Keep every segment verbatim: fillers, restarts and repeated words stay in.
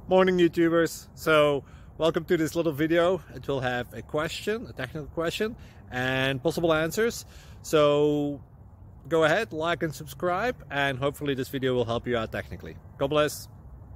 Morning YouTubers. So welcome to this little video. It will have a question, a technical question, and possible answers. So go ahead, like and subscribe, and hopefully this video will help you out technically. God bless.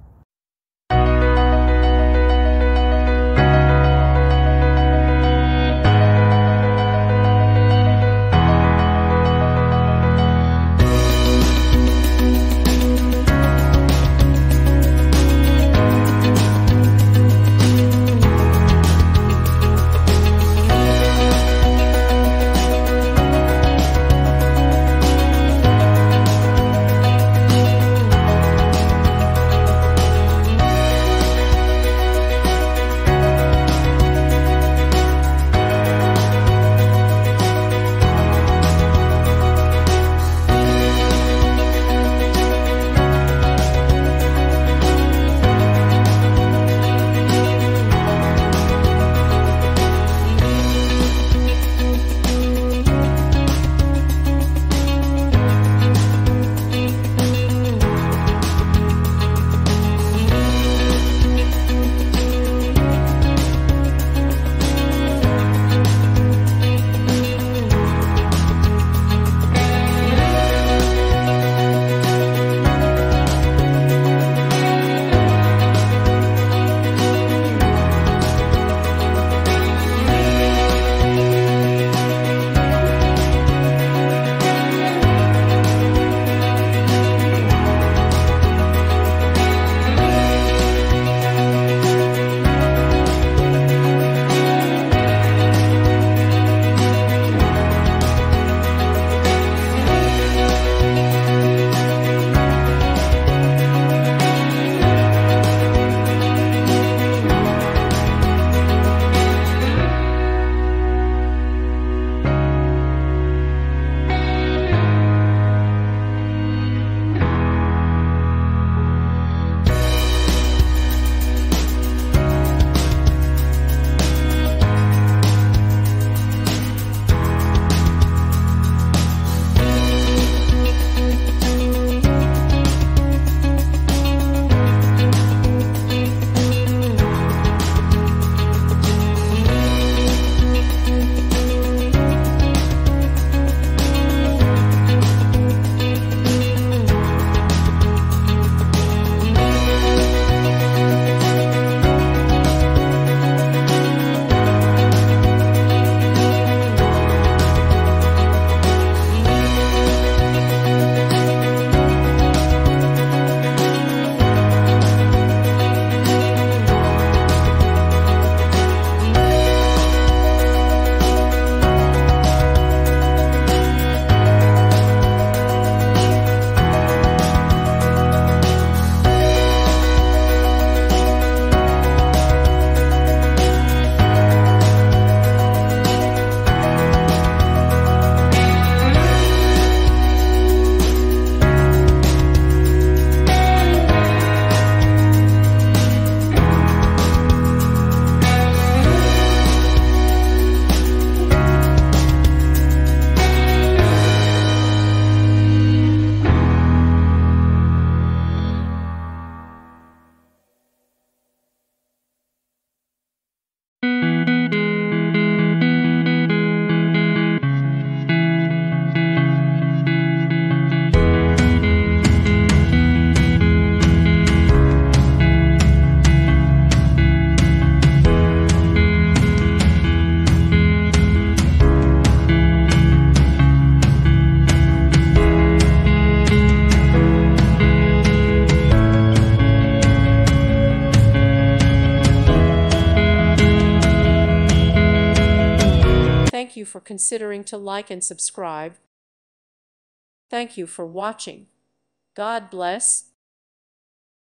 Thank you for considering to like and subscribe. Thank you for watching. God bless.